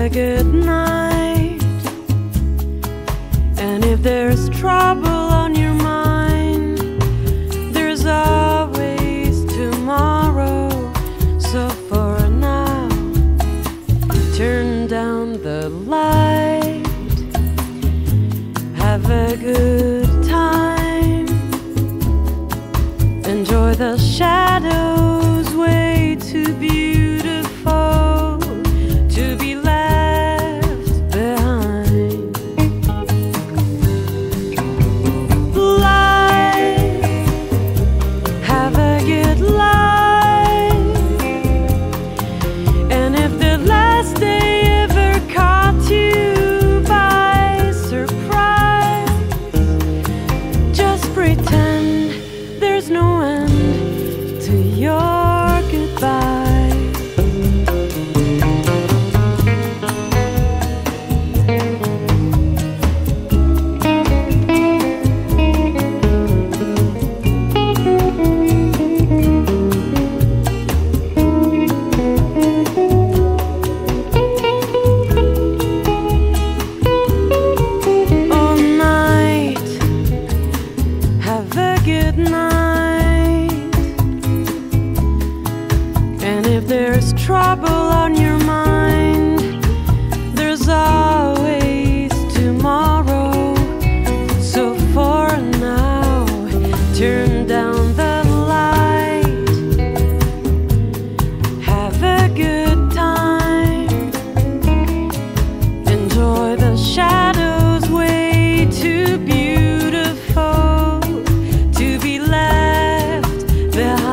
a good night. And if there's trouble on your mind, there's always tomorrow. So for now, turn down the light, have a good time, enjoy the shadows, way too beautiful to be left behind. Life, have a good life. And if the last day ever caught you by surprise, just pretend there's no end to your goodbye. All night, have a good night. And if there's trouble on your mind, there's always tomorrow. So for now, turn down the light, have a good time, enjoy the shadows, way too beautiful to be left behind.